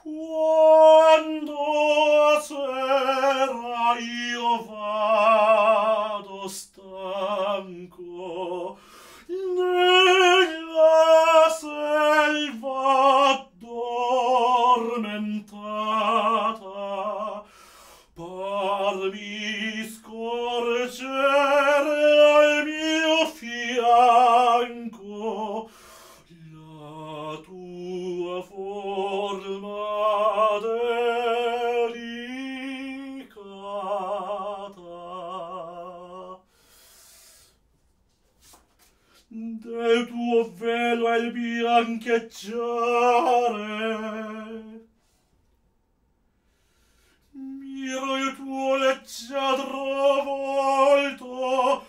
Quando a sera io vado stanco nella selva addormentata, par mi scorgere al mio fianco la tua forma delicata. Del tuo velo al biancheggiare miro il tuo leggiadro volto,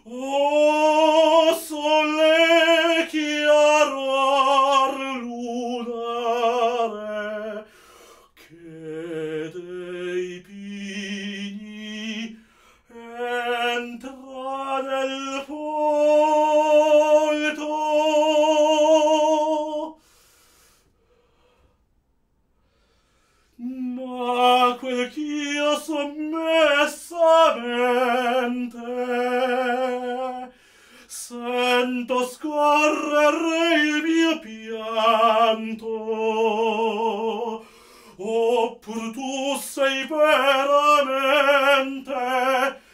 o sole chiaror lunare, che dei pini entra nel folto. Ma quel ch'io sommessamente sento scorrere il mio pianto, oppur tu sei veramente